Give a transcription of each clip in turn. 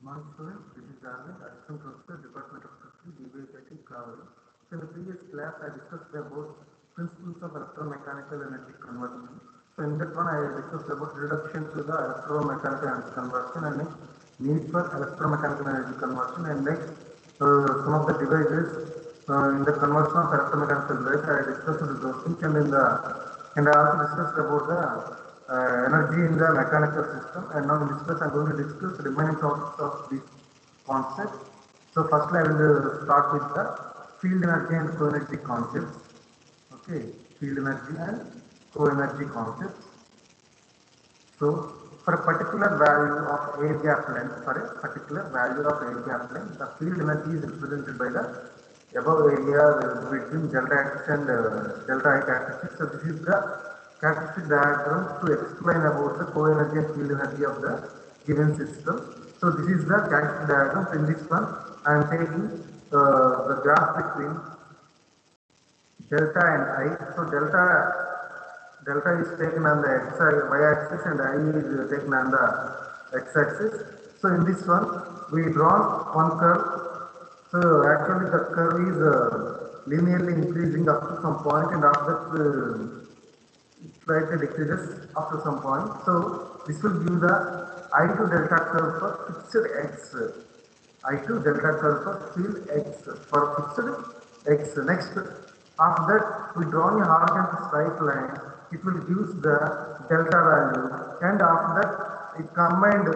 Morning students, this is Arvind, Assistant Professor, Department of Chemistry, DBIT, Kaveri. So in the previous class, I discussed about principles of electromechanical energy conversion. So in that one, I discussed about reduction to the electromechanical energy conversion and next need for electromechanical energy conversion and next some of the devices in the conversion of electromechanical device. I discussed those things and I also discussed about the energy in the mechanical system, and now in this class I am going to discuss the remaining topics of this concept. So firstly I will start with the field energy and co-energy concepts. Okay, field energy and co-energy concepts. So for a particular value of air gap length, the field energy is represented by the above area between delta x and delta y characteristic. So this is the characteristic diagram to explain about the co-energy and field energy of the given system. So this is the characteristic diagram. In this one I am taking the graph between delta and I. So delta is taken on the y-axis and I is taken on the x-axis. So in this one we draw one curve. So actually the curve is linearly increasing up to some point, and after that slightly decreases after some point. So this will give the I to delta curve for fixed x. I to delta curve for field x for fixed x. Next, after that we draw a horizontal straight line. It will give the delta value, and after that it combined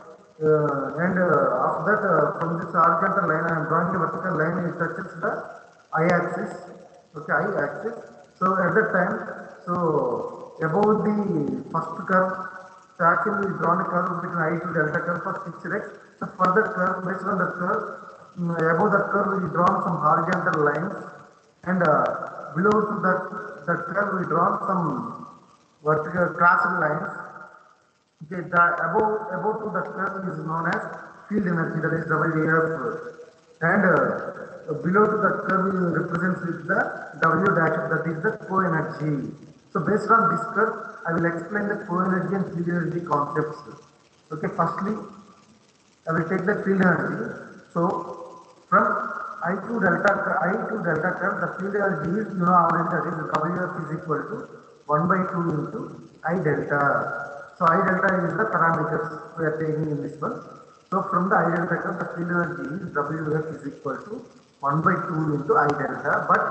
after that from this horizontal line I am drawing a vertical line. It touches the y-axis. Okay, y-axis. So at that time, so above the first curve, so actually we drawn a curve between I to delta curve for fixed x. So for that curve, based on that curve, above that curve we drawn some horizontal lines, and below to that curve we drawn some vertical crossed lines. Okay, the above to the curve is known as field energy, that is WF, and below to the curve represents with the W dash, that is the co-energy. So based on this curve, I will explain the co-energy and field energy concepts. Okay, firstly, I will take the field energy. So from I to delta curve, the field energy is, you know already, that is WF is equal to 1 by 2 into I delta. So I delta is the parameters we are taking in this one. So from the I delta curve, the field energy is WF is equal to 1 by 2 into I delta. But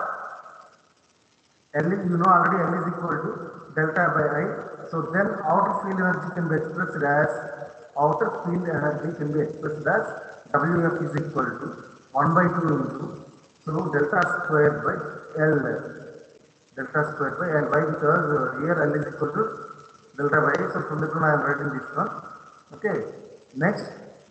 L is, you know already, L is equal to delta by I. So then outer field energy can be expressed as WF is equal to 1 by 2 into, so delta squared by L. Why? Because here L is equal to delta by I. So from that one I am writing this one. Okay. Next,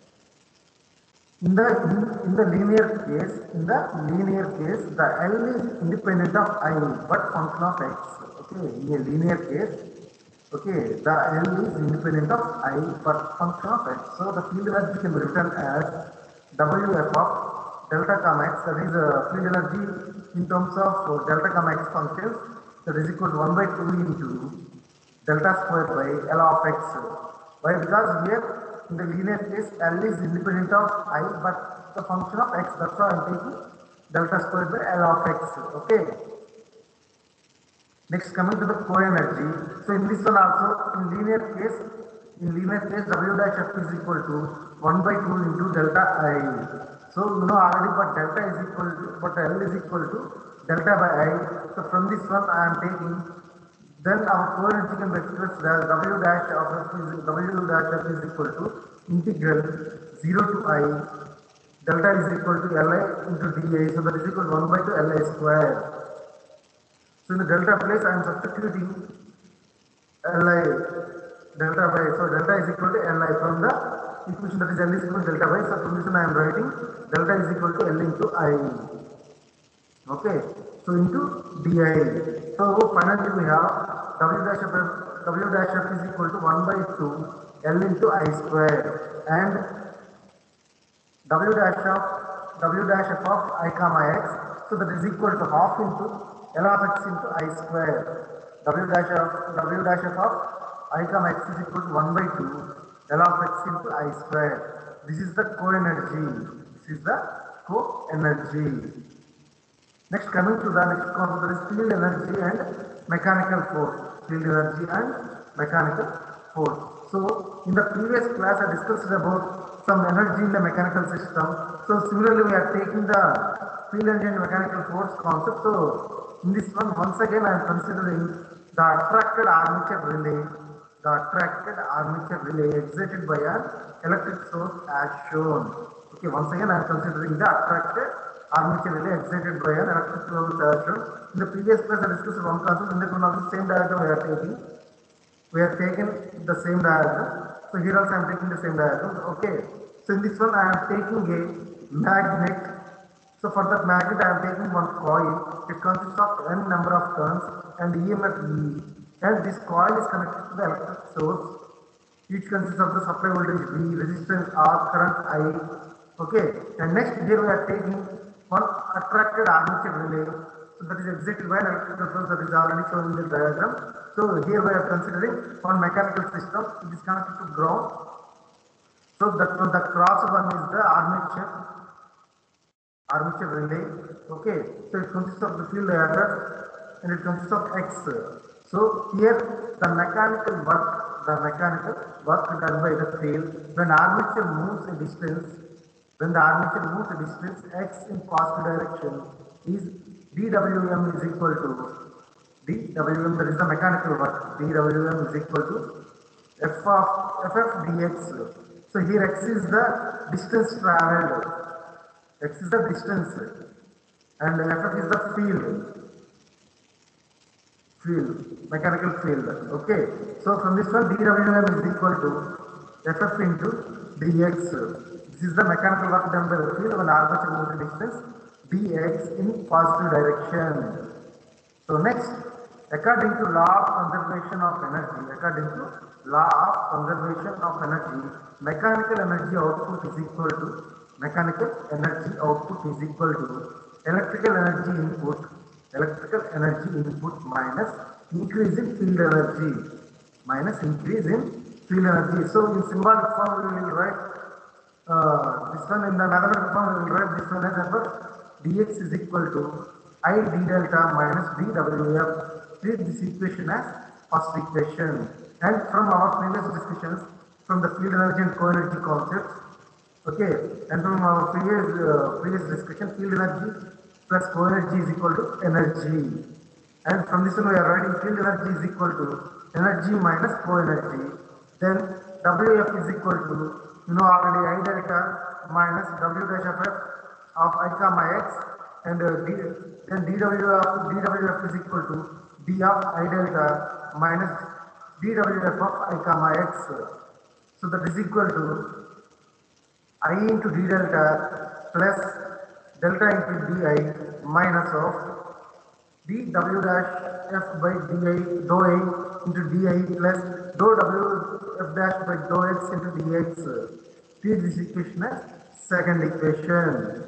in the linear case, the L is independent of I but function of x. Okay, in a linear case, okay, the L is independent of I but function of x. So the field energy can be written as WF of delta comma x, that is field energy in terms of delta comma x functions, that is equal to 1 by 2 into delta squared by L of x. Why? Because here in the linear case L is independent of I but the function of x, that's why I am taking delta squared by L of x. Okay. Next, coming to the co-energy. So in this one also, in linear case W dash F is equal to 1 by 2 into delta I. So you know already, but L is equal to delta by I. So from this one I am taking, then our co-energy can be expressed as W dash F is equal to integral 0 to I delta is equal to Li into dA. So that is equal to 1 by 2 Li square. So in the delta place I am substituting Li delta by, so delta is equal to Li from the equation, that is L is equal to delta by. So from this one I am writing delta is equal to L into I. Okay, so into di. So finally we have W dash F is equal to 1 by 2 L into I square, and W dash F of I comma x, so that is equal to half into L of x into I square. W dash F of I comma x is equal to 1 by 2 L of x into I square. This is the co-energy. This is the co-energy. Next, coming to the next concept, that is field energy and mechanical force. Field energy and mechanical force. So, in the previous class, I discussed about some energy in the mechanical system. So, similarly, we are taking the field energy and mechanical force concept. So, in this one, once again, I am considering the attracted armature relay. The attracted armature relay excited by an electric source as shown. Okay, once again, I am considering the attracted armature relay excited by an electric source as shown. In the previous class, I discussed one concept. In the one of the same diagram we are taking. We are taking the same diagram. So here also I am taking the same diagram. Okay. So in this one I am taking a magnet. So for that magnet I am taking one coil. It consists of n number of turns and EMF E. And this coil is connected to the electric source. Each consists of the supply voltage V, resistance R, current I. Okay. And next here we are taking one attracted armature relay. So that is excited by an electrical source that is already shown in the diagram. So here we are considering one mechanical system. It is connected to ground. So that the cross one is the armature relay. Okay. So it consists of the field diagram and it consists of X. So here the mechanical work done by the field when armature moves a distance. When the armature moves a distance x in positive direction is dWm is equal to dWm, that is the mechanical work. dWm is equal to ff dx. So here x is the distance traveled. X is the distance and ff is the mechanical field. Okay. So from this one dWm is equal to ff into dx. This is the mechanical work done by the field when armature moves a distance dx in positive direction. So next, according to law of conservation of energy, mechanical energy output is equal to electrical energy input minus increase in field energy. So in symbolic form we will write this one. In the mathematical form we will write this one as dx is equal to I d delta minus dWf. Treat this equation as first equation. And from our previous discussions, from the field energy and co-energy concepts, okay, and from our previous discussion, field energy plus co-energy is equal to energy. And from this one we are writing field energy is equal to energy minus co-energy. Then Wf is equal to, already I delta minus W dash of f of I comma x, and then dWf is equal to d of I delta minus dWf of I comma x. So that is equal to I into d delta plus delta into di minus of dW dash f by di dou a into di plus dou w f dash by dou x into dx. Treat this equation as second equation.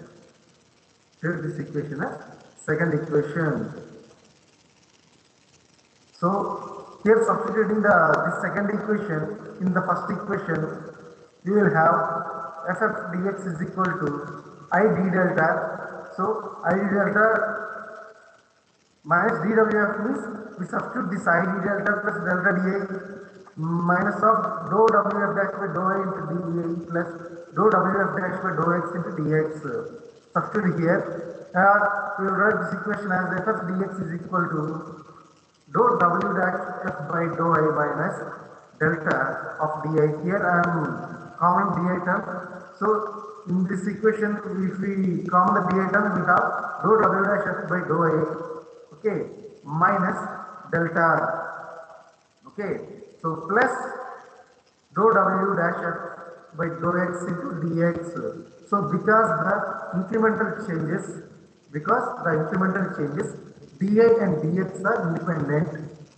So here substituting this second equation in the first equation, you will have ff dx is equal to I d delta. So I d delta minus dWf means we substitute this I d delta plus delta dA minus of dou wf dash by dou a into dA plus dou wf dash by dou x into dx. Substitute here. We will write this equation as ff dx is equal to dou w dash f by dou a minus delta of dA. Here I am common dA term. So in this equation, if we common the dA term, we have dou w dash f by dou a, okay, minus delta. Okay, so plus dou w dash f by dou x into dx. So because the incremental changes, dA and dx are independent.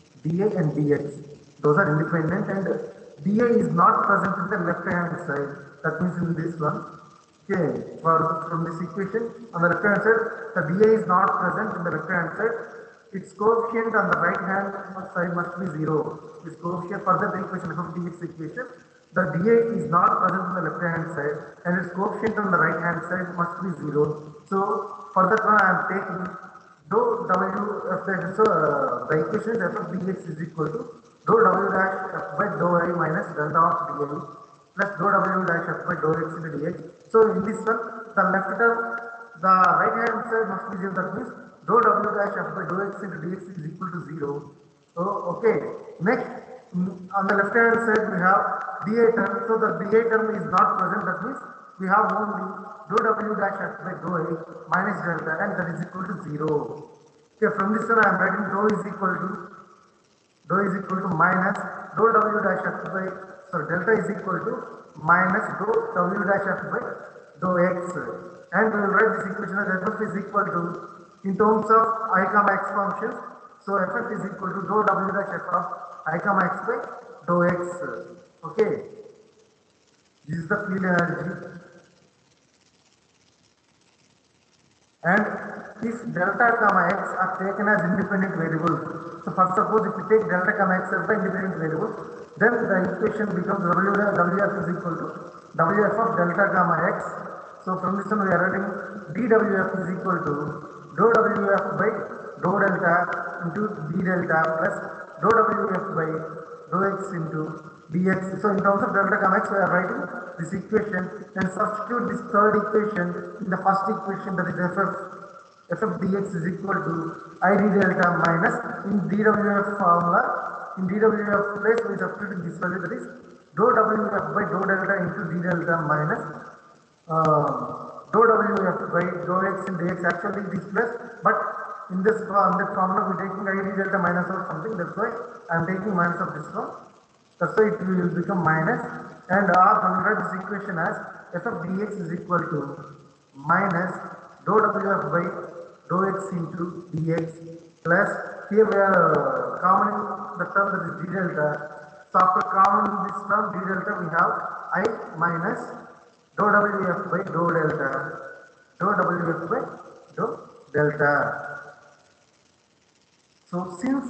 Those are independent, and dA is not present in the left hand side. That means in this one. Okay, from this equation on the left hand side, the dA is not present in the left hand side. Its coefficient on the right hand side must be 0. Its coefficient for the equation of dx equation, the dA is not present on the left hand side and its coefficient on the right hand side must be 0. So for that one I am taking dou w f dash. So the equation is f of dx is equal to dou w dash f by dou I minus delta of dA plus dou w dash f by dou x into dx. So in this one the left term, the right hand side must be 0. That means dou w dash f by dou x into dx is equal to 0. So okay, next on the left hand side we have dA term. So the dA term is not present. That means we have only dou w dash f by dou I minus delta and that is equal to 0. Okay, from this one I am writing dou is equal to minus dou w dash f by, so delta is equal to minus dou w dash f by dou x, and we will write this equation as f is equal to, in terms of I comma x functions, so f is equal to dou w dash f of I comma x by dou x. Okay, this is the field energy. And if delta comma x are taken as independent variables, so first suppose if we take delta comma x as the independent variable, then the equation becomes wf is equal to wf of delta comma x. So from this one we are writing dwf is equal to dou wf by dou delta into d delta plus dou wf by dou x into dx. So in terms of delta comma x we are writing this equation and substitute this third equation in the first equation, that is f of dx is equal to id delta minus, in dwf formula, in dwf place we substitute this value, that is dou wf by dou delta into d delta minus dou wf by dou x into dx. Actually it is plus, but in this formula we are taking id delta minus or something, that's why I am taking minus of this one. That's why it will become minus, and our write this equation as f of dx is equal to minus dou wf by dou x into dx plus, here we are commoning the term that is d delta. So after commoning this term d delta we have I minus dou wf by dou delta, dou wf by dou delta. So since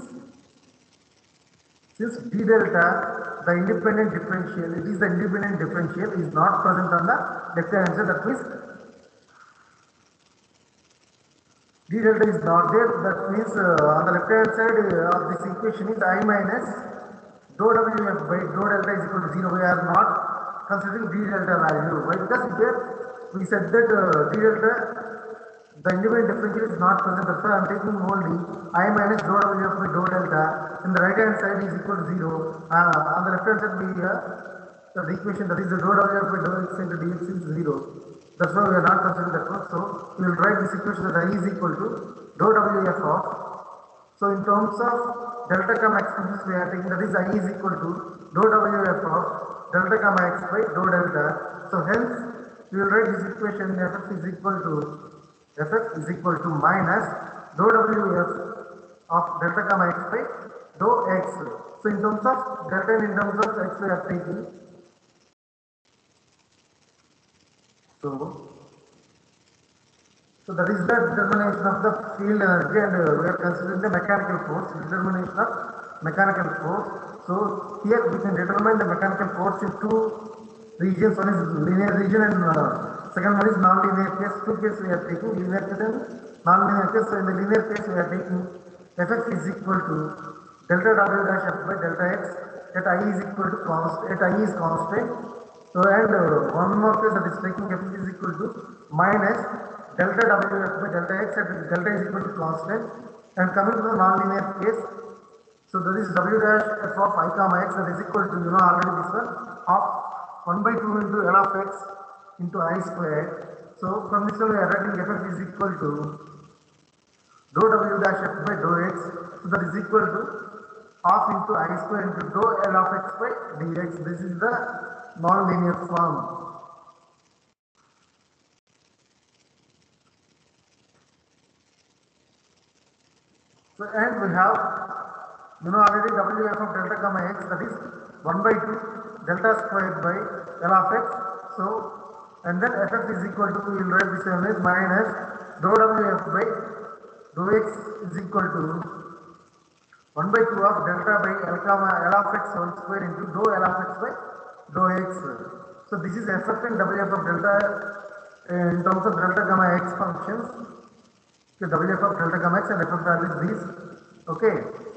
d delta, the independent differential, it is the independent differential is not present on the left hand side, that means d delta is not there. That means on the left hand side of this equation is I minus dou wf by dou delta is equal to 0. We are not considering d delta value. Why? Because here we said that d delta, the independent differential is not present. That's why I am taking only I minus dou wf by dou delta. In the right hand side is equal to 0. On the left hand side we have the equation, that is the dou wf by dou x into dx is 0. That's why we are not considering that one. So we will write this equation that I is equal to dou wf of, so in terms of delta comma x functions we are taking, that is I is equal to dou wf of delta comma x by dou delta. So hence we will write this equation f is equal to minus dou wf of delta comma x by dou x. So in terms of delta and in terms of x we are taking, so that is the determination of the field energy, and we are considering the mechanical force, determination of mechanical force. So here we can determine the mechanical force in two regions. One is linear region and second one is non-linear case. Two cases we are taking, linear case and non-linear case. So in the linear case we are taking Fx is equal to delta w dash f by delta x at I is equal to constant, at I is constant. So and one more case, that is taking Fx is equal to minus delta w f by delta x at delta is equal to constant. And coming to the non-linear case, so that is w dash f of I comma x, that is equal to, you know already this one, of 1 by 2 into L of x into I squared. So from this one we are writing Fx is equal to dou w dash f by dou x, so that is equal to half into I square into dou L of x by dx. This is the non-linear form. So and we have, you know already wf of delta comma x, that is 1 by 2 delta squared by L of x. So and then Fx is equal to, we will write this one as minus dou wf by dou x is equal to 1 by 2 of delta by L of x whole square into dou L of x by dou x. So this is FF and WF of delta in terms of delta gamma x functions. Okay, WF of delta gamma x and FF value is these. Okay,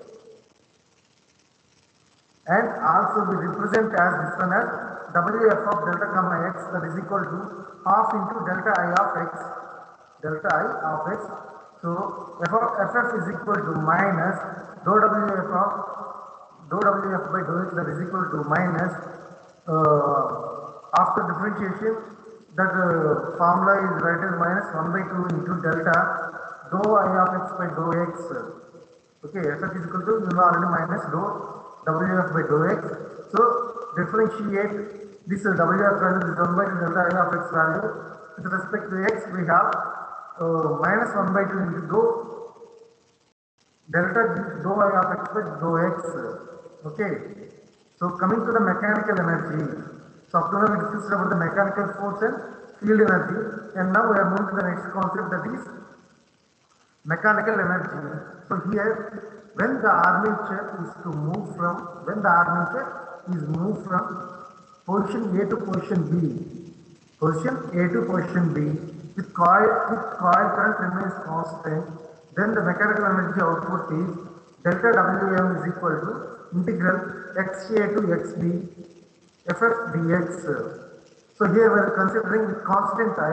and also we represent as this one as WF of delta gamma x, that is equal to half into delta I of x, delta I of x. So FF is equal to minus dou WF of dou WF by dou x, that is equal to minus after differentiation that formula is written as minus 1 by 2 into delta dou I of x by dou x. Okay, Ff is equal to you know already minus dou Wf by dou x. So differentiate this Wf value, this 1 by 2 delta I of x value with respect to x. We have minus 1 by 2 into dou delta dou I of x by dou x. Okay, so coming to the mechanical energy. So up to now we discussed about the mechanical force and field energy, and now we are moving to the next concept, that is mechanical energy. So here, when the armature is moved from position A to position B, with coil current remains constant, then the mechanical energy output is delta Wm is equal to integral xa to xb ff dx. So here we are considering with constant I,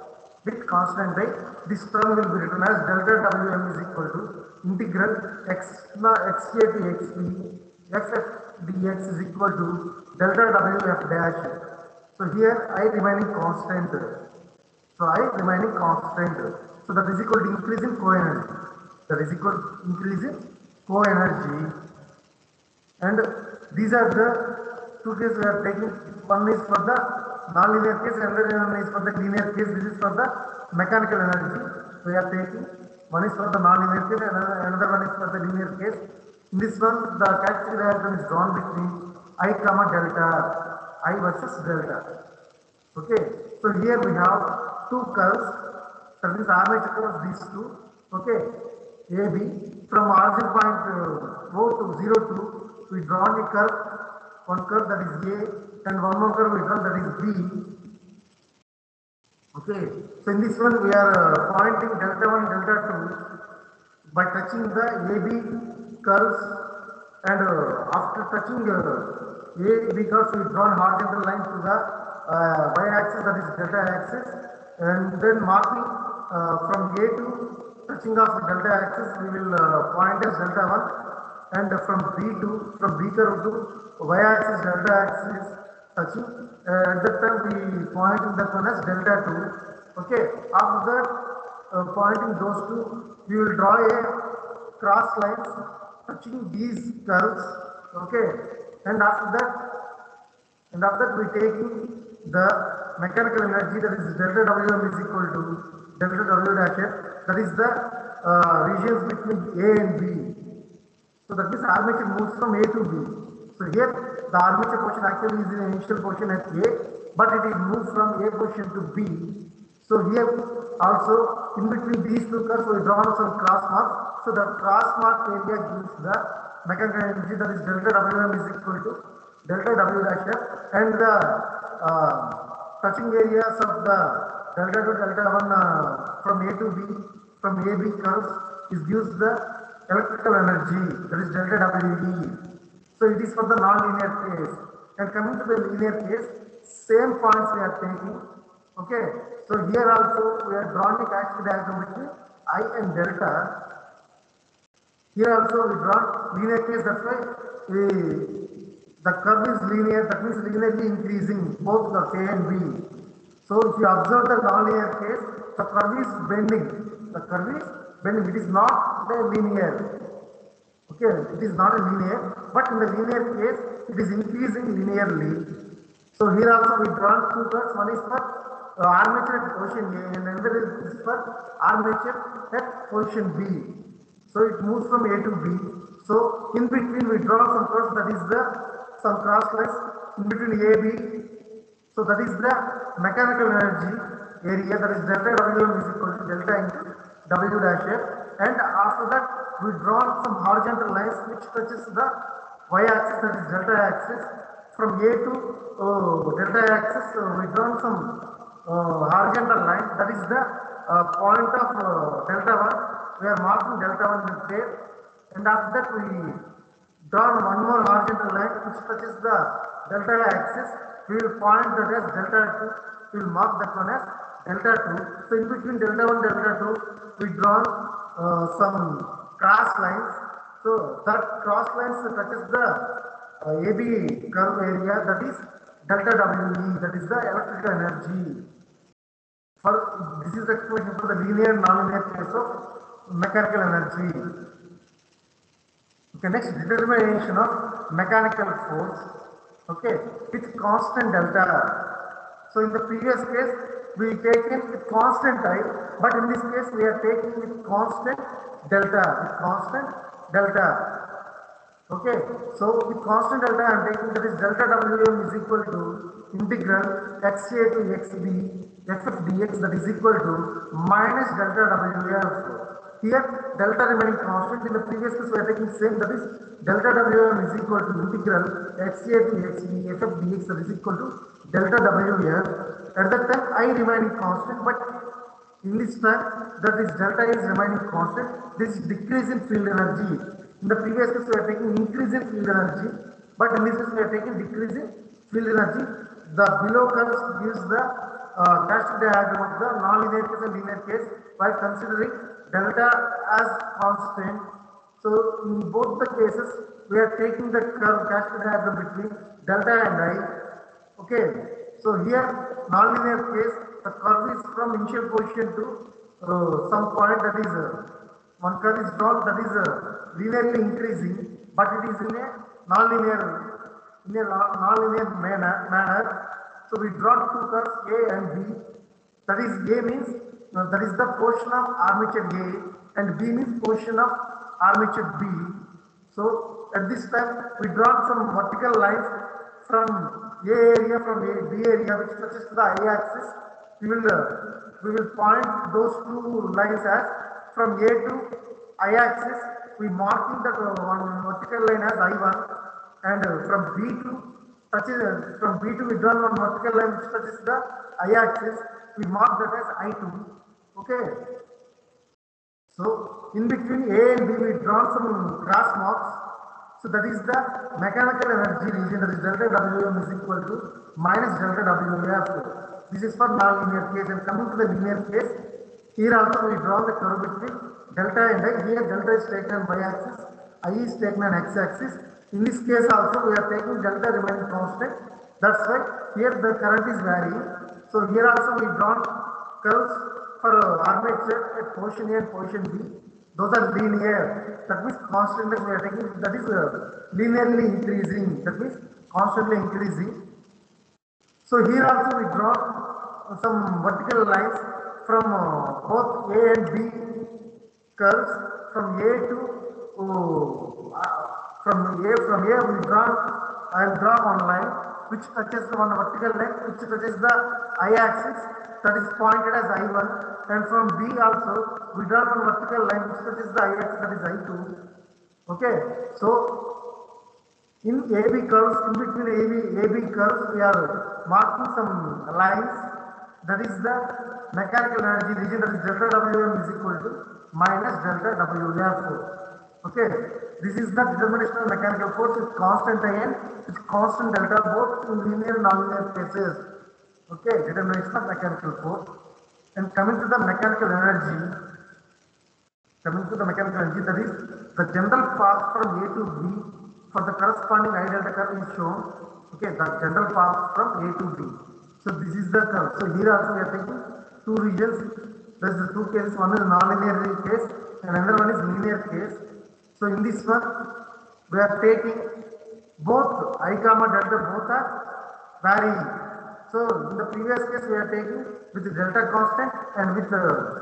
this term will be written as delta Wm is equal to integral xa to xb ff dx is equal to delta Wf dash. So here I remaining constant. So that is equal to increase in co-energy. And these are the two cases we are taking. One is for the non-linear case, another one is for the linear case. This is for the mechanical energy we are taking. One is for the non-linear case and another one is for the linear case. In this one, the characteristic diagram is drawn between I comma delta, I versus delta. Okay, so here we have two curves, that means armature curves, these two. Okay, AB from origin point O to 0 to, we draw a curve, one curve that is A, and one more curve we draw that is B. Okay, so in this one we are pointing delta 1, delta 2 by touching the AB curves, and after touching AB curves we draw a horizontal line to the y-axis, that is delta axis, and then marking from A to touching of the delta axis we will point as delta 1, and from B curve to y-axis delta axis touching, at that time we pointing that one as delta 2. Okay, after that pointing those two, we will draw a cross lines touching these curves. Okay, and after that we taking the mechanical energy, that is delta Wm is equal to delta W dash F, that is the regions between A and B. So that means armature moves from A to B. So here the armature portion actually is the initial portion at A, but it is moved from A portion to B. So here also in between these two curves we draw some cross marks. So the cross mark area gives the mechanical energy, that is delta Wm is equal to delta W dash F, and the touching areas of the delta to delta 1 from A to B, from AB curves is gives the electrical energy, that is delta WE. So it is for the non-linear case. And coming to the linear case, same points we are taking. Okay, so here also we are drawing a characteristic diagram between I and delta. Here also we draw linear case, that's why the curve is linear, that means linearly increasing both the A and B. So if you observe the non-linear case, the curve is bending. It is not a linear. Okay, it is not a linear, but in the linear case, it is increasing linearly. So here also we draw two curves. One is for armature at position A, and another is for armature at position B. So it moves from A to B. So in between we draw some curves, that is some cross lines in between A, B. So that is the mechanical energy area, that is delta Wm is equal to delta into W dash F, and after that we draw some horizontal lines which touches the y-axis, that is delta axis, from A to delta axis, we drawn some horizontal line. That is the point of delta 1. We are marking delta 1 with there, and after that we drawn one more horizontal line which touches the delta axis. We will point that as delta 2. We will mark that one as delta 2. So in between delta 1 delta 2, we drawn some cross lines. So that cross lines touches the AB curve area, that is delta WE, that is the electrical energy. For this is the expression for the linear and nonlinear case of mechanical energy. Okay, next, determination of mechanical force. Okay, with constant delta. So in the previous case we taken with constant I, but in this case we are taking with constant delta. With constant delta. Okay, so with constant delta I am taking, that is delta Wm is equal to integral xa to xb ff dx, that is equal to minus delta Wf. Here delta remaining constant. In the previous case we are taking same, that is delta Wm is equal to integral xa to xb ff dx, that is equal to delta Wf. At that time I remaining constant, but in this time, that is delta is remaining constant. This is decrease in field energy. In the previous case we are taking increase in field energy, but in this case we are taking decrease in field energy. The below curve gives the characteristic diagram of the non-linear case and linear case by considering delta as constant. So in both the cases we are taking the curve characteristic diagram between delta and I. Okay, so here non-linear case, the curve is from initial position to some point, that is one curve is drawn, that is linearly increasing, but it is in a non-linear manner. So we draw two curves A and B. That is A means that is the portion of armature A, and B means portion of armature B. So at this time we draw some vertical lines from A area, from B area, which touches to the I axis. We will point those two lines as from A to I axis. We marking that one vertical line as I1, and from B to we draw one vertical line which touches the I axis. We mark that as I2. Okay. So in between A and B we draw some cross marks. So that is the mechanical energy region, that is delta Wm is equal to minus delta Wf. This is for non-linear case. And coming to the linear case, here also we draw the curve between delta and I. Here delta is taken on y-axis, I is taken on x-axis. In this case also we are taking delta remaining constant. That's why here the current is varying. So here also we draw curves for armature at position A and position B. Those are linear. That means constantly we are taking, that is linearly increasing. That means constantly increasing. So here also we draw some vertical lines from both A and B curves. From A to from A we draw. I will draw one line which touches one vertical line which touches the I-axis, that is pointed as I1, and from B also we draw one vertical line which touches the I-axis, that is I2. Okay, so in AB curves, in between AB curves, we are marking some lines. That is the mechanical energy region, that is delta Wm is equal to minus delta Wf. Okay, this is the determination of mechanical force with constant I and with constant delta, both in linear and non-linear cases. Okay, determination of mechanical force. And coming to the mechanical energy, that is the general path from A to B for the corresponding I delta curve is shown. Okay, the general path from A to B. So this is the curve. So here also we are taking two regions. There is the two cases. One is non-linear case and another one is linear case. So in this one we are taking both I comma delta, both are varying. So in the previous case we are taking with the delta constant and with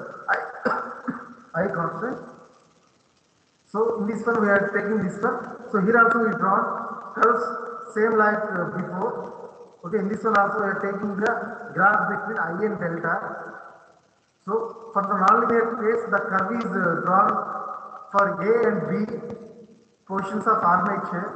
I constant. So in this one we are taking this one. So here also we draw curves same like before. Okay, in this one also we are taking the graph between I and delta. So for the non-linear case the curve is drawn for A and B portions of armature. So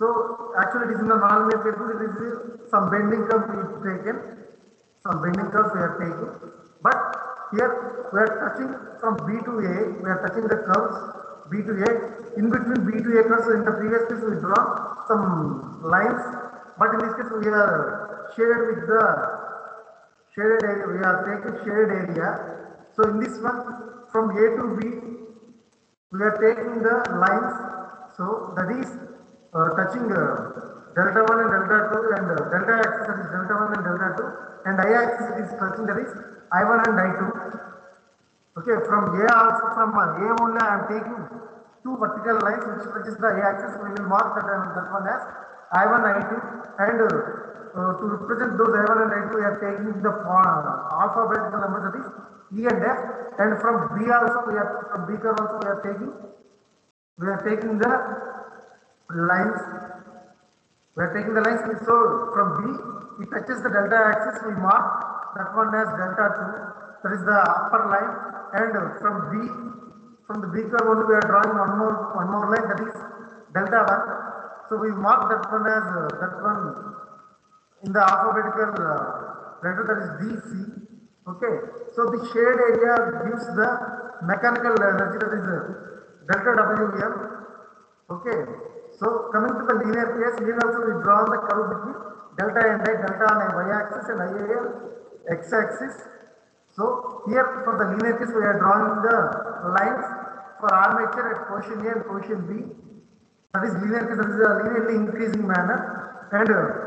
So actually it is in the non-linear case, it is some bending curve we have taken, some bending curves we are taking, but here we are touching from B to A, we are touching the curves B to A. In between B to A curves, in the previous case we draw some lines, but in this case we are shaded with the shaded area, we are taking shaded area. So in this one, from A to B, we are taking the lines, so that is touching delta 1 and delta 2 and delta axis, that is delta 1 and delta 2, and I axis it is touching, that is I1 and I2. Okay, from A also, from A only I am taking two vertical lines which is the A axis. We will mark that one as I1, I2, and to represent those I1 and I2 we are taking the alphabetical numbers, that is E and F, and from B also from B curve also we are taking the lines. We are taking the lines. So from B, it touches the delta axis. We mark that one as delta 2. That is the upper line. And from the B curve only we are drawing one more line, that is delta 1. So we mark that one as that one in the alphabetical letter, that is DC. Okay. So the shade area gives the mechanical energy, that is delta Wm. Okay. So coming to the linear case, here also we draw the curve between delta and I, delta on a y-axis and I on x-axis. So here for the linear case we are drawing the lines for armature at position A and position B. That is linear case, that is a linearly increasing manner, and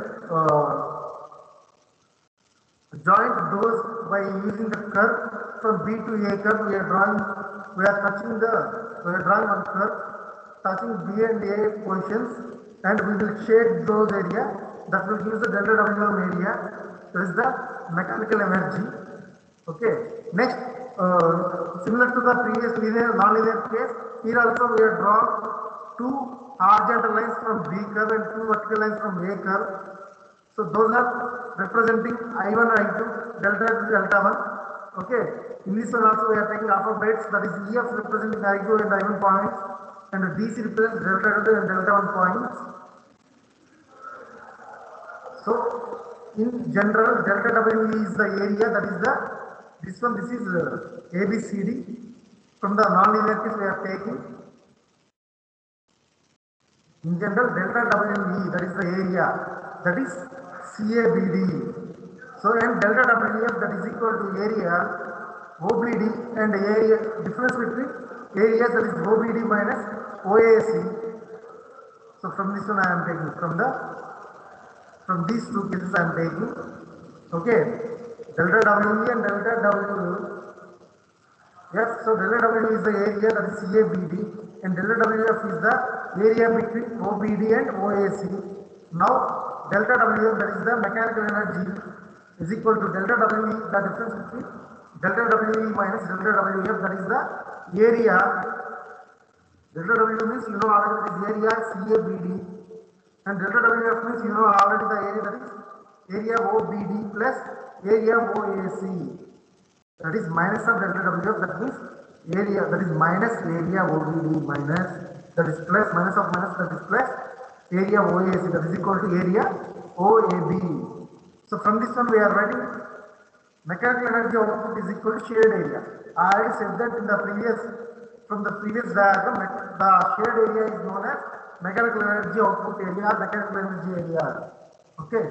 joint those by using the curve from B to A curve. We are drawing one curve touching B and A positions, and we will shade those area that will give the delta Wm area. That is the mechanical energy. Okay. Next, similar to the previous non-linear case, here also we have drawn two horizontal lines from B curve and two vertical lines from A curve. So those are representing I1 and I2, delta 2, delta 1. Okay. In this one also we are taking alphabets, that is EF representing I2 and I1 points, and DC represents delta 2 and delta 1 points. So in general, delta W is the area, that is this is ABCD. From the non-linear case we are taking. In general, delta WE, that is the area, that is CABD. So and delta WF, that is equal to area OBD, and area difference between areas, that is OBD minus OAC. So from this one I am taking, from these two cases I am taking. Okay, delta WE and delta W. Yes, so delta W is the area, that is CABD, and delta WF is the area between OBD and OAC. Now delta WF, that is the mechanical energy, is equal to delta WE, the difference between delta WE minus delta WF, that is the area. Delta W means you know already that is area CABD, and delta WF means you know already the area, that is area OBD plus area OAC. That is minus of delta WF, that means area, that is minus area OBD minus, that is plus minus of minus, that is plus area OAC, that is equal to area OAB. So from this one we are writing mechanical energy output is equal to shade area. I already said that in the previous diagram, the shade area is known as mechanical energy output area, mechanical energy area. Okay.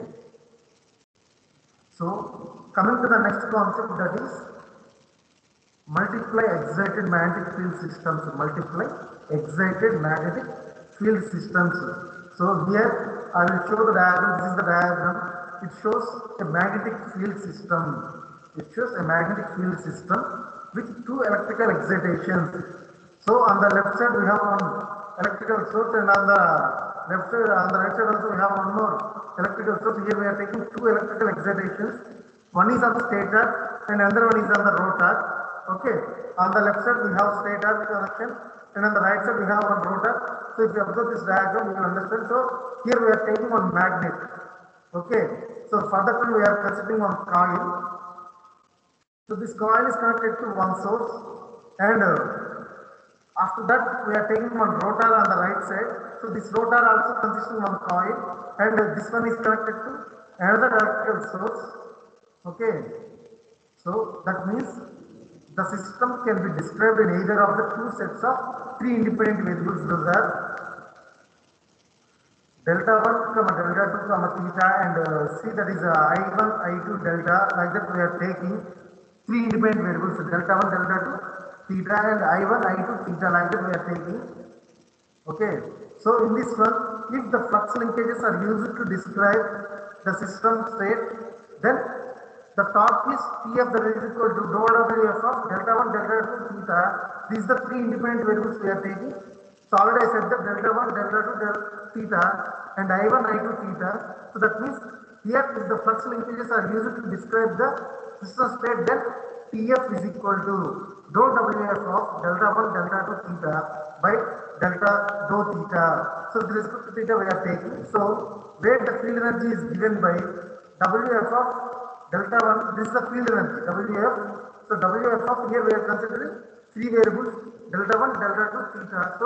So coming to the next concept, that is multiply excited magnetic field systems. Multiply excited magnetic field systems. So here I will show the diagram. This is the diagram. It shows a magnetic field system. It shows a magnetic field system with two electrical excitations. So on the left side we have one electrical source, and on the right side also we have one more electrical source. Here we are taking two electrical excitations. One is on the stator and another one is on the rotor. Okay. On the left side we have stator connection, and on the right side we have one rotor. So if you observe this diagram, you will understand. So here we are taking one magnet. Okay. So further we are considering one coil. So this coil is connected to one source, and After that, we are taking one rotor on the right side. So this rotor also consists of one coil, and this one is connected to another electrical source. Okay. So that means the system can be described in either of the two sets of three independent variables. Those are delta 1 comma delta 2 comma theta, and see that is I1 I2 delta. Like that we are taking three independent variables, delta 1 delta 2 theta and I1 I2 theta. Like that we are taking. Okay, so in this one, if the flux linkages are used to describe the system state, then the torque is Tf, that is equal to dou Wf of delta 1 delta 2 theta. These are the three independent variables we are taking. So already I said that delta 1 delta 2 delta theta and I1 I2 theta. So that means here if the flux linkages are used to describe the system state, then Tf is equal to dou Wf of delta 1 delta 2 theta by delta dou theta. So with respect to theta we are taking. So where the field energy is given by Wf of delta 1, this is the field energy Wf. So Wf of, here we are considering three variables, delta 1 delta 2 theta. So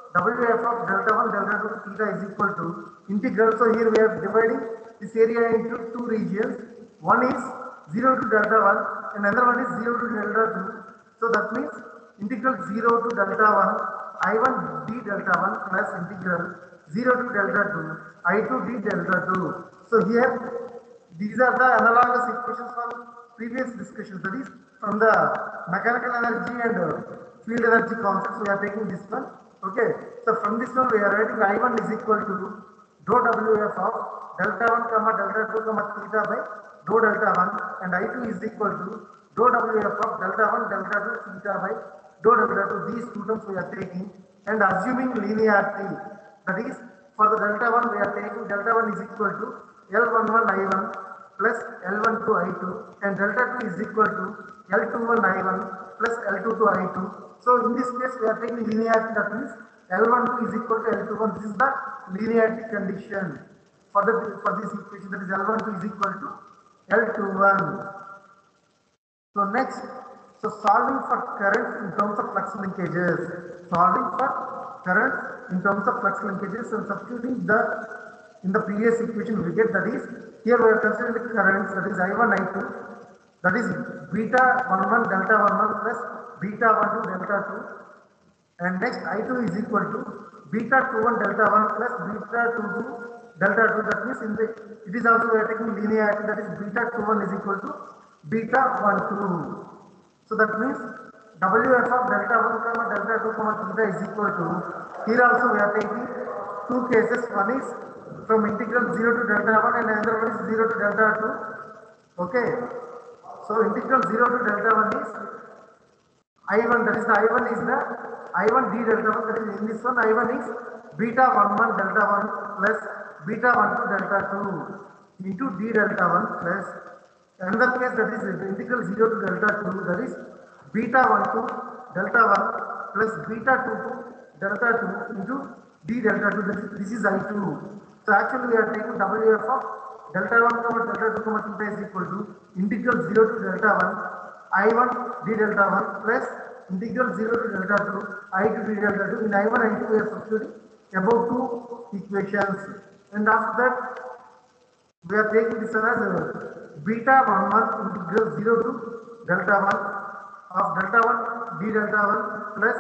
Wf of delta 1 delta 2 theta is equal to integral. So here we are dividing this area into two regions. One is 0 to delta 1 and another one is 0 to delta 2. So that means integral 0 to delta 1 I1 d delta 1 plus integral 0 to delta 2 I2 d delta 2. So here these are the analogous equations from previous discussions, that is from the mechanical energy and field energy concepts we are taking this one. Okay, so from this one we are writing I1 is equal to dou Wf of delta 1 comma delta 2 comma theta by dou delta 1, and I2 is equal to dou Wf of delta 1 delta 2 theta by dou delta 2. These two terms we are taking and assuming linearity, that is for the delta 1 we are taking delta 1 is equal to L11 I1 plus L12 I2, and delta 2 is equal to L21 I1 plus L22 I2. So in this case we are taking linearity, that means L12 is equal to L21. This is the linearity condition for this equation, that is L12 is equal to L21. So next, so solving for currents in terms of flux linkages. Solving for currents in terms of flux linkages and substituting in the previous equation we get, that is here we are considering the currents, that is I1 I2, that is beta 11 delta 11 plus beta 12 delta 2, and next I2 is equal to beta 21 delta 1 plus beta 22 delta 2. That means it is also we are taking linearity, that is beta 21 is equal to beta 12. So that means Wf of delta 1 comma delta 2 comma theta is equal to, here also we are taking two cases. One is from integral 0 to delta 1 and another one is 0 to delta 2. Okay. So integral 0 to delta 1 is I1, that is the I1 is the I1 d delta 1, that is in this one I1 is beta 11 delta 1 plus beta 12 delta 2 into d delta 1 plus another case, that is the integral 0 to delta 2, that is beta 12 delta 1 plus beta 22 delta 2 into d delta 2. This is I2. So actually we are taking Wf of delta 1 comma delta 2 comma theta is equal to integral 0 to delta 1 I1 d delta 1 plus integral 0 to delta 2 I2 d delta 2. In I1 I2 we are substituting above two equations, and after that we are taking this one as beta 11 integral 0 to delta 1 of delta 1 d delta 1 plus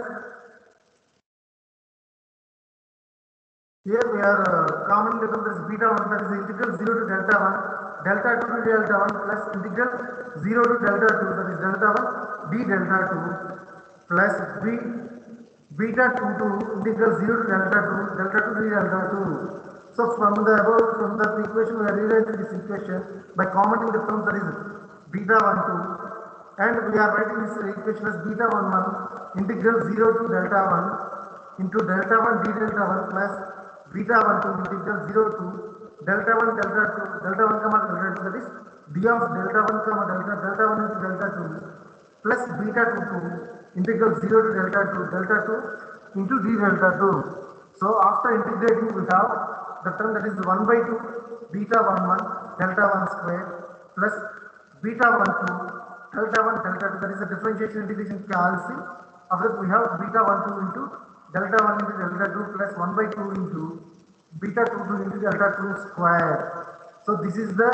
here we are commonly taking this beta 1, that is integral 0 to delta 1 delta 2 to delta 1 plus integral 0 to delta 2, that is delta 1 d delta 2 plus beta 2 to integral 0 to delta 2 delta 2 d delta 2. So from the equation we are rewriting this equation by commenting the terms, that is beta 12, and we are writing this equation as beta 11 integral 0 to delta 1 into delta 1 d delta 1 plus beta 12 integral 0 to delta 1 delta 2 delta 1 comma delta 2, that is d of delta 1 comma delta 1 into delta 2 plus beta 2 integral 0 to delta 2 into d delta 2. So after integrating we have the term, that is 1 by 2 beta 11 delta 1 square plus beta 12 delta 1 delta 2, that is the differentiation integration calci After that we have beta 1 2 into delta 1 into delta 2 plus 1 by 2 into beta 2 2 into delta 2 square. So this is the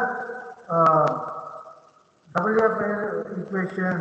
WF equation.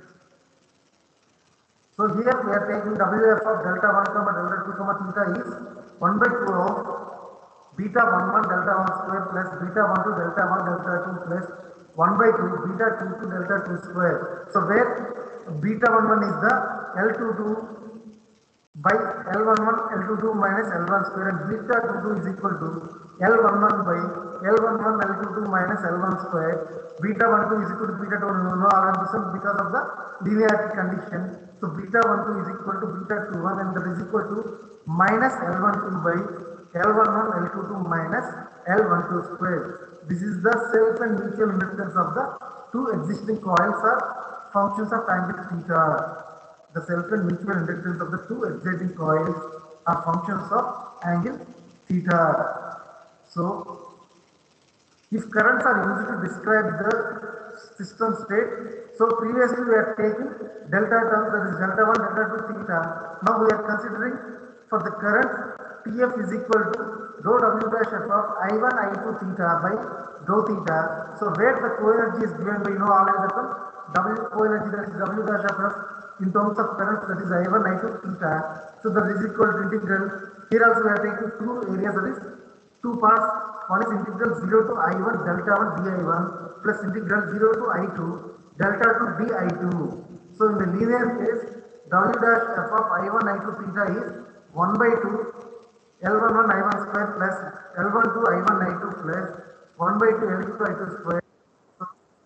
So here we are taking WF of delta 1 comma delta 2 comma theta is 1 by 2 of beta 1 1 delta 1 square plus beta 1 2 delta 1 delta 2 plus 1 by 2 beta 2 2 delta 2 square. So where beta 1 1 is the L22 by L11 L22 minus L1 square, and beta 22 is equal to L11 by L11 L22 minus L1 square. Beta 12 is equal to beta 2, no already because of the linearity condition. So beta 12 is equal to beta 21, and that is equal to minus L12 by L11 L22 minus L12 square. This is the self and mutual inductance of the two existing coils are functions of angle theta. The self and mutual inductance of the two exciting coils are functions of angle theta. So, if currents are used to describe the system state, so previously we are taking delta terms, that is delta 1, delta 2 theta. Now we are considering for the current Tf is equal to dou W dash f of I1 I2 theta by dou theta. So where the coenergy is given by already the W coenergy, that is W dash of f in terms of current, that is I1 I2 theta. So that is equal to integral. Here also we are taking two areas, that is two parts. One is integral 0 to I1 delta 1 di1 plus integral 0 to I2 delta 2 di2. So in the linear case, W dash f of I1 I2 theta is 1 by 2 L11 I1 square plus L12 I1 I2 plus 1 by 2 L2 I2 square. So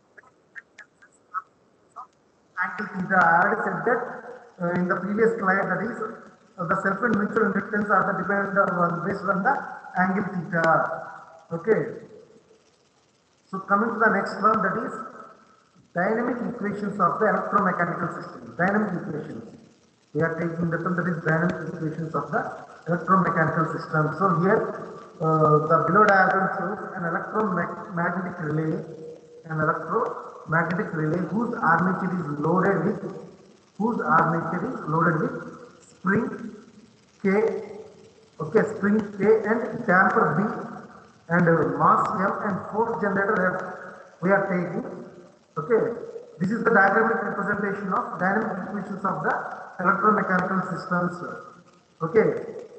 angle theta, I already said that in the previous slide, that is the self and mutual inductance are the dependent on based on the angle theta. Okay. So coming to the next one, that is dynamic equations of the electromechanical system. Dynamic equations. We are taking the term, that is dynamic equations of the electromechanical system. So here the below diagram shows an electromagnetic relay whose armature is loaded with spring K, okay, spring K and damper B and mass M and force generator F we are taking. Okay, this is the diagrammatic representation of dynamic equations of the electromechanical systems. Okay,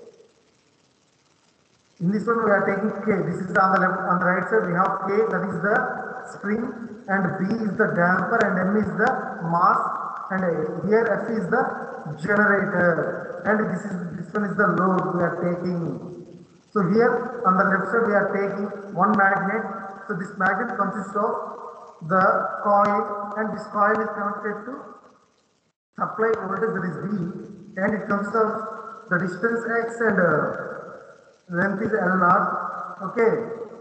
in this one we are taking K. This is on the left, on the right side we have K, that is the spring, and B is the damper, and M is the mass, and here F is the generator, and this one is the load we are taking. So here on the left side we are taking one magnet. So this magnet consists of the coil, and this coil is connected to supply voltage, that is V, and it consists of the distance x and length is L0. Okay.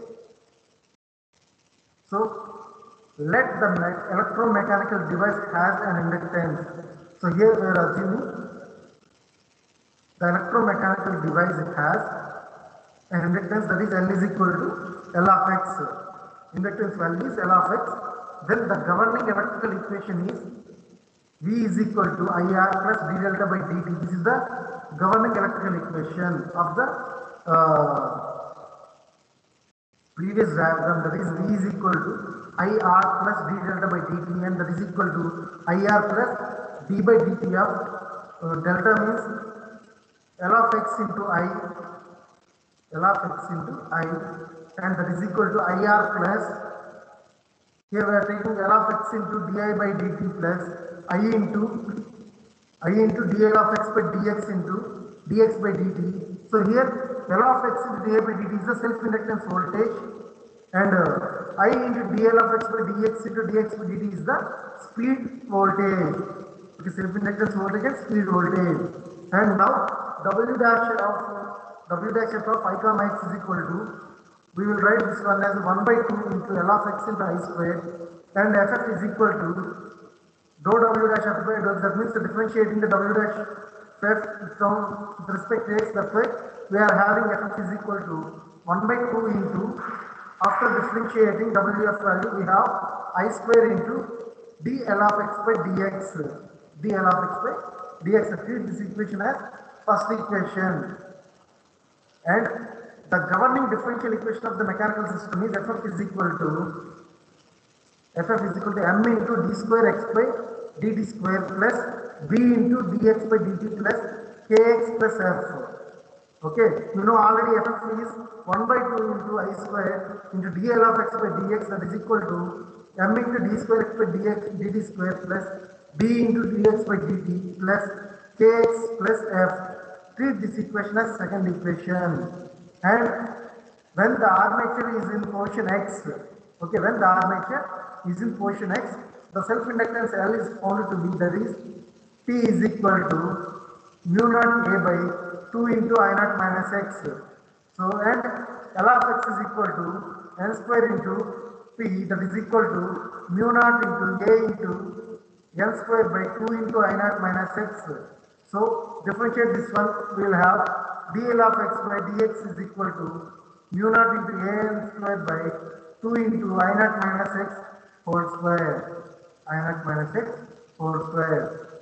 So let the electromechanical device has an inductance. So here we are assuming the electromechanical device has an inductance, that is L is equal to L of x. Inductance value is L of x. Then the governing electrical equation is V is equal to IR plus d delta by dt. This is the governing electrical equation of the previous diagram, that is V is equal to IR plus d delta by dt, and that is equal to IR plus d by dt of delta means L of x into I, and that is equal to IR plus, here we are taking L of x into di by dt plus I into dl of x by dx into dx by dt. So here L of x into di by dt is the self-inductance voltage, and I into dl of x by dx into dx by dt is the speed voltage. Okay, self-inductance voltage and speed voltage. And now W dash f of I comma x is equal to, we will write this one as 1 by 2 into L of x into I square, and Ff is equal to dou W dash f by dou, that means differentiating the W dash f from with respect to x, that's why we are having Ff is equal to 1 by 2 into, after differentiating Wf value we have I square into dl of x by dx, dl of x by dx. Treat this equation as first equation. And the governing differential equation of the mechanical system is ff is equal to m into d square x by dt square plus b into dx by dt plus kx plus f. Okay, you know already ff is 1 by 2 into I square into dl of x by dx, that is equal to m into d square x by dx dt square plus b into dx by dt plus kx plus f. Treat this equation as second equation. And when the armature is in position x, okay, when the armature is in position x, the self-inductance L is found to be, that is P is equal to mu naught A by 2 into I naught minus x. So, and L of x is equal to n square into P, that is equal to mu naught into A into n square by 2 into I naught minus x. So, differentiate this one, we will have dl of x by dx is equal to mu naught into a n square by 2 into I naught minus x whole square. I naught minus x whole square.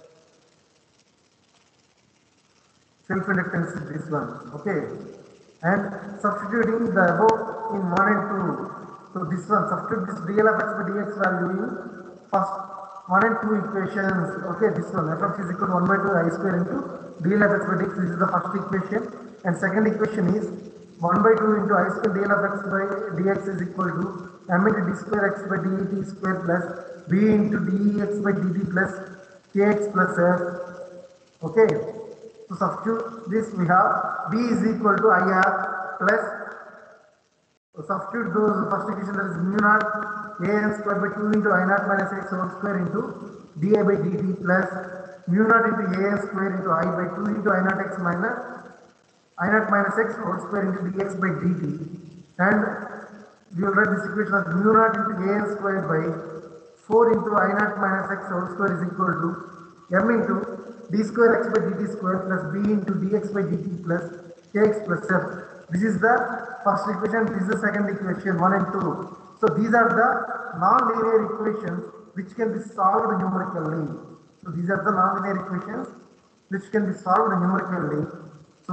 Self-inductance is this one. Okay. And substituting the above in 1 and 2. So this one, substitute this dl of x by dx value in first 1 and 2 equations. Okay, this one, f is equal to 1 by 2 I square into dl of x by dx. This is the first equation. And second equation is 1 by 2 into I square dl of x by dx is equal to m into d square x by dt square plus b into dx by dt plus kx plus f. Okay. So substitute this, we have b is equal to IR plus, substitute those first equation, that is mu naught a n square by 2 into I naught minus x whole square into di by dt plus mu naught into a n square into I by 2 into I naught x minus I naught minus x whole square into dx by dt. And we will write this equation as mu naught into a n square by 4 into I naught minus x whole square is equal to m into d square x by dt square plus b into dx by dt plus kx plus f. This is the first equation, this is the second equation, 1 and 2. So these are the non-linear equations which can be solved numerically. So these are the non-linear equations which can be solved numerically. So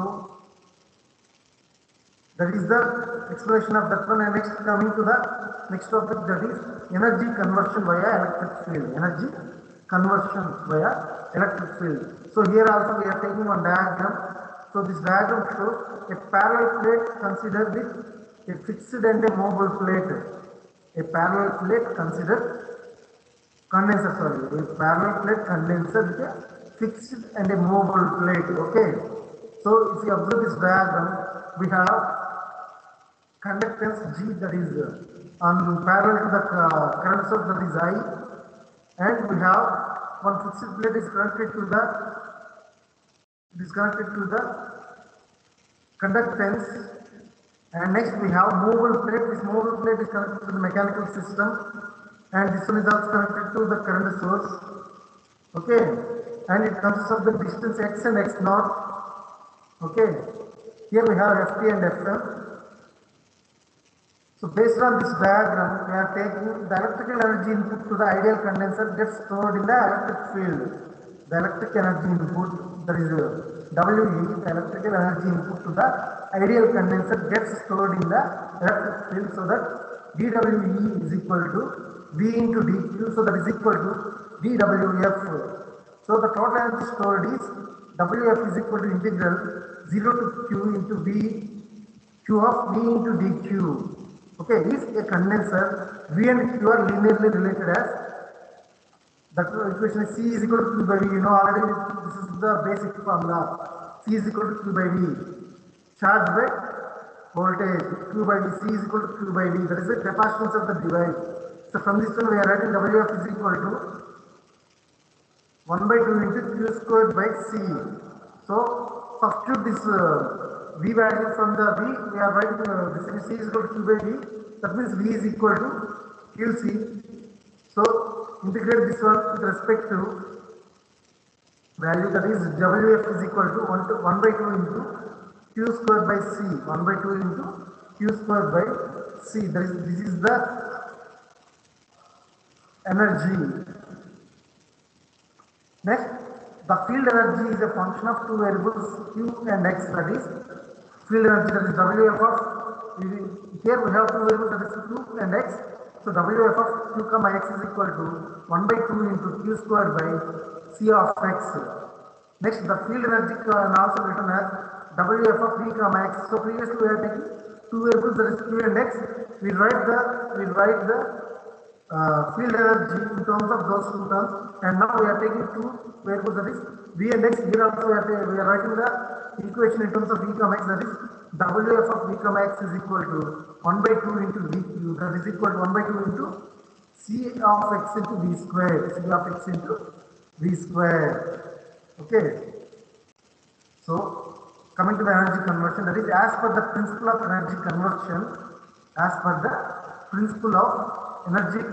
that is the explanation of that one. And next, coming to the next topic, that is energy conversion via electric field. Energy conversion via electric field. So here also we are taking one diagram. So this diagram shows a parallel plate considered with a fixed and a mobile plate. A parallel plate considered condenser, sorry, a parallel plate condenser with a fixed and a mobile plate. Okay. So if you observe this diagram, we have conductance G, that is on parallel to the current source, that is I, and we have one fixed plate is connected to the conductance, and next we have movable plate. This movable plate is connected to the mechanical system, and this one is also connected to the current source. Okay, and it consists of the distance x and x naught. Okay, here we have ft and fm. So based on this diagram, we are taking the electrical energy input to the ideal condenser gets stored in the electric field. The electric energy input, that is WE, the electrical energy input to the ideal condenser gets stored in the electric field, so that dWe is equal to V into dQ, so that is equal to dWf. So the total energy stored is Wf is equal to integral 0 to Q into V, Q of V into dQ. Okay, if a condenser V and Q are linearly related, as that equation is C is equal to Q by V. You know already, this is the basic formula. C is equal to Q by V. Charge by voltage, Q by V. C is equal to Q by V. That is the capacitance of the device. So from this one we are writing Wf is equal to 1 by 2 into Q squared by C. So substitute this V value from the V. We are writing this is C is equal to Q by V. That means V is equal to QC. So integrate this one with respect to value, that is Wf is equal to 1 by 2 into Q squared by C. 1 by 2 into Q squared by C. This is the energy. Next, the field energy is a function of two variables q and x, that is field energy, that is Wf of, here we have two variables, that is q and x. So Wf of q comma x is equal to 1 by 2 into q square by c of x. Next, the field energy can also written as Wf of v comma x. So previously we are taking two variables, that is q and x. We write the field energy in terms of those two terms, and now we are taking two variables, that is v and x. Here also we are writing the equation in terms of v comma x, that is Wf of v comma x is equal to 1 by 2 into vq, that is equal to 1 by 2 into c of x into v square, c of x into v square. Okay, so coming to the energy conversion, that is as per the principle of energy conversion, as per the principle of energy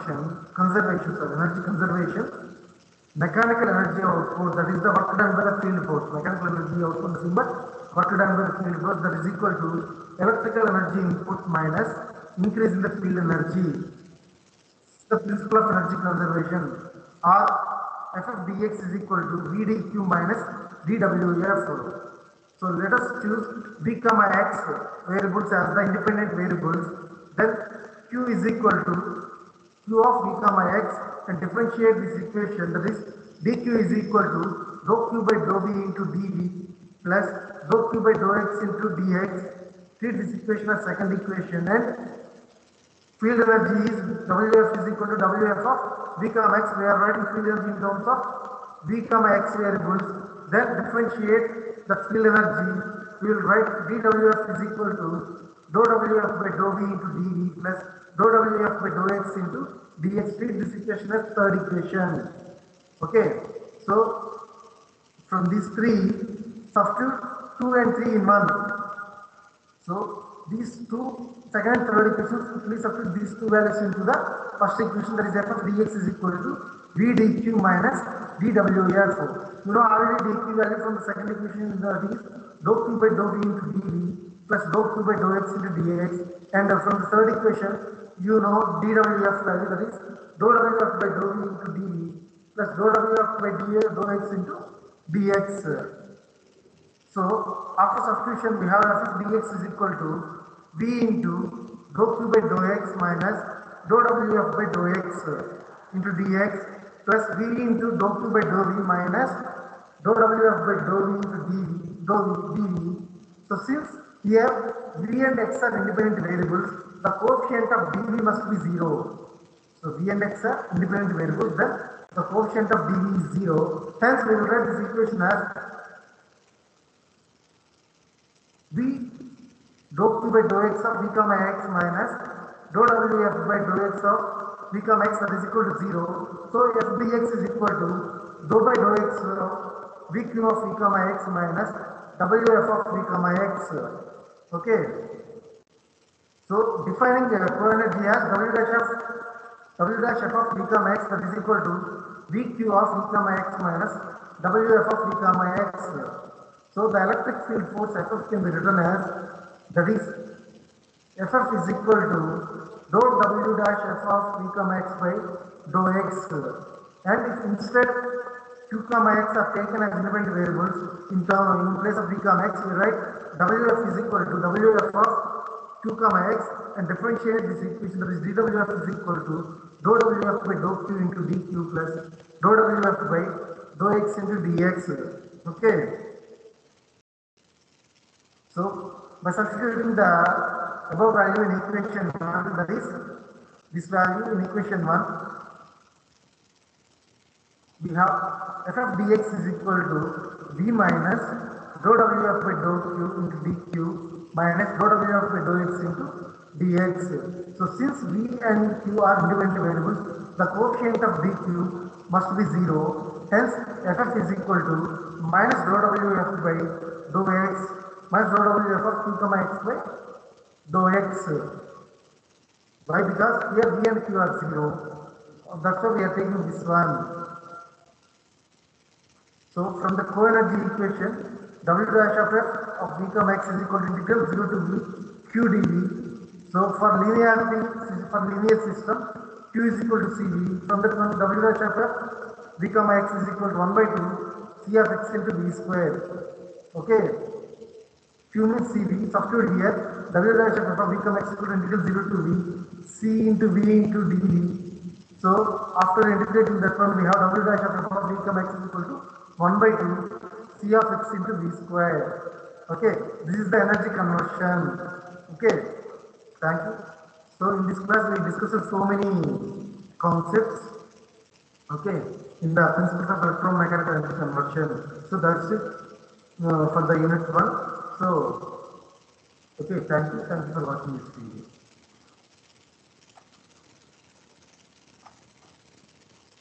conservation, mechanical energy output, that is the work done by the field force. Mechanical energy output is but work done by the field force, that is equal to electrical energy input minus increase in the field energy. The principle of energy conservation, or Ff dx is equal to v dq minus dwf. So let us choose v comma x variables as the independent variables. Then q is equal to q of v comma x, and differentiate this equation, that is dq is equal to dou q by dou v into dv plus dou q by dou x into dx. Treat this equation as second equation, and field energy is Wf is equal to Wf of v comma x. We are writing field energy in terms of v comma x variables. Then differentiate the field energy. We will write dWf is equal to dou Wf by dou v into dv plus dou Wf by dou x into dx. Treat this equation as third equation. Okay, so from these three, substitute 2 and 3 in 1. So these two second and third equations, please substitute these two values into the first equation, that is f of dx is equal to v dq minus dwf. You know already dq value from the second equation, that is dou q by dou v into dv plus dou q by dou x into dx, and from the third equation you know dwf value, that is dou wf by dou v into dv plus dou wf by dou x into dx. So after substitution we have f of dx is equal to v into dou q by dou x minus dou wf by dou x into dx plus v into dou q by dou v minus dou wf by dou v into dv. So since here v and x are independent variables, the coefficient of dv must be 0. So v and x are independent variables, then the coefficient of dv is 0. Hence we will write this equation as v dou q by dou x of v comma x minus dou wf by dou x of v comma x, that is equal to 0. So f dx is equal to dou by dou x of vq of v comma x minus wf of v comma x. Okay, so defining the coenergy as w dash f of v comma x, that is equal to vq of v comma x minus wf of v comma x. So the electric field force Ff can be written as, that is Ff is equal to dou w dash f of v comma x by dou x. And if instead q comma x are taken as independent variables, in place of v comma x we write wf is equal to wf of q comma x, and differentiate this equation, that is dwf is equal to dou wf by dou q into dq plus dou wf by dou x into dx. Okay, so by substituting the above value in equation 1, that is this value in equation 1, we have f of dx is equal to v minus dou wf by dou q into dq minus dou wf by dou x into dx. So since v and q are independent variables, the coefficient of dq must be 0. Hence ff is equal to minus dou wf by dou x minus dou wf of q comma x by dou x. Why? Because here v and q are 0. That's why we are taking this one. So from the coenergy equation, w dash of f of v comma x is equal to integral 0 to v q dv. So for linearity, for linear system, q is equal to cv. From that one, w dash of f v comma x is equal to 1 by 2 C of x into V square. Okay. Q means CV. Substitute here. W dash of f of v comma x equal to integral 0 to V. C into V into dV. So after integrating that one, we have W dash of f of v comma x is equal to 1 by 2 C of x into V square. Okay. This is the energy conversion. Okay. Thank you. So in this class we discussed so many concepts. Okay, in the principles of electromechanical energy conversion. So that's it for the unit one. So okay, thank you for watching this video.